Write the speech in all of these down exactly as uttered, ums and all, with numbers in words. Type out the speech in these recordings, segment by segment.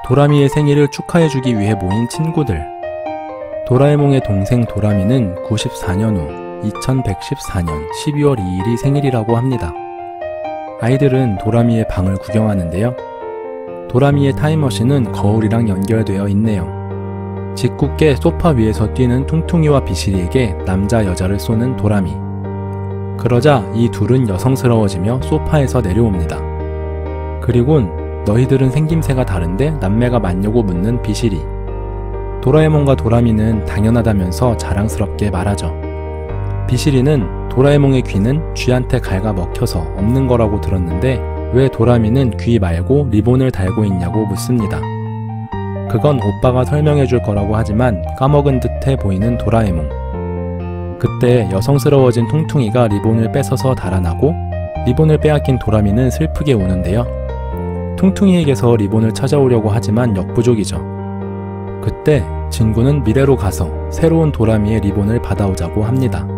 도라미의 생일을 축하해주기 위해 모인 친구들. 도라에몽의 동생 도라미는 구십사 년 후 이천백십사 년 십이월 이일이 생일이라고 합니다. 아이들은 도라미의 방을 구경하는데요. 도라미의 타임머신은 거울이랑 연결되어 있네요. 짓궂게 소파 위에서 뛰는 퉁퉁이와 비실이에게 남자 여자를 쏘는 도라미. 그러자 이 둘은 여성스러워지며 소파에서 내려옵니다. 그리곤 너희들은 생김새가 다른데 남매가 맞냐고 묻는 비실이. 도라에몽과 도라미는 당연하다면서 자랑스럽게 말하죠. 비실이는 도라에몽의 귀는 쥐한테 갉아먹혀서 없는 거라고 들었는데 왜 도라미는 귀 말고 리본을 달고 있냐고 묻습니다. 그건 오빠가 설명해 줄 거라고 하지만 까먹은 듯해 보이는 도라에몽. 그때 여성스러워진 퉁퉁이가 리본을 뺏어서 달아나고 리본을 빼앗긴 도라미는 슬프게 우는데요. 퉁퉁이에게서 리본을 찾아오려고 하지만 역부족이죠. 그때 진구는 미래로 가서 새로운 도라미의 리본을 받아오자고 합니다.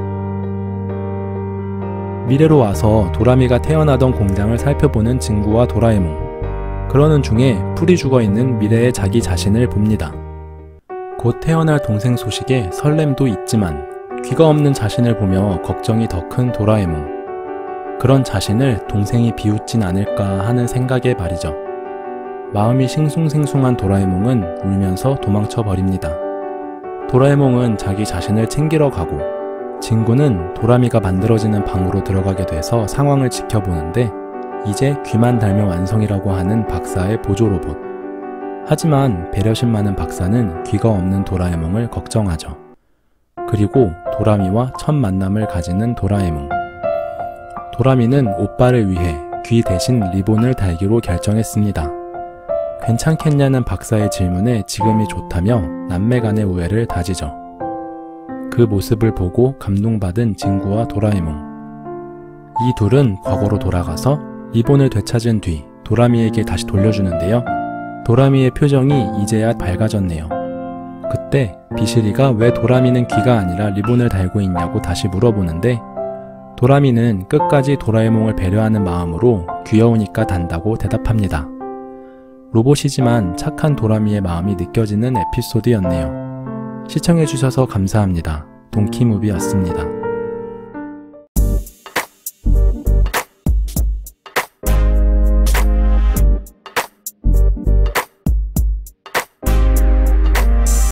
미래로 와서 도라미가 태어나던 공장을 살펴보는 진구와 도라에몽. 그러는 중에 풀이 죽어있는 미래의 자기 자신을 봅니다. 곧 태어날 동생 소식에 설렘도 있지만 귀가 없는 자신을 보며 걱정이 더 큰 도라에몽. 그런 자신을 동생이 비웃진 않을까 하는 생각에 말이죠. 마음이 싱숭생숭한 도라에몽은 울면서 도망쳐 버립니다. 도라에몽은 자기 자신을 챙기러 가고 진구는 도라미가 만들어지는 방으로 들어가게 돼서 상황을 지켜보는데 이제 귀만 달면 완성이라고 하는 박사의 보조 로봇. 하지만 배려심 많은 박사는 귀가 없는 도라에몽을 걱정하죠. 그리고 도라미와 첫 만남을 가지는 도라에몽. 도라미는 오빠를 위해 귀 대신 리본을 달기로 결정했습니다. 괜찮겠냐는 박사의 질문에 지금이 좋다며 남매 간의 우애를 다지죠. 그 모습을 보고 감동받은 진구와 도라에몽. 이 둘은 과거로 돌아가서 리본을 되찾은 뒤 도라미에게 다시 돌려주는데요. 도라미의 표정이 이제야 밝아졌네요. 그때 비실이가 왜 도라미는 귀가 아니라 리본을 달고 있냐고 다시 물어보는데 도라미는 끝까지 도라에몽을 배려하는 마음으로 귀여우니까 단다고 대답합니다. 로봇이지만 착한 도라미의 마음이 느껴지는 에피소드였네요. 시청해주셔서 감사합니다. 동키무비였습니다.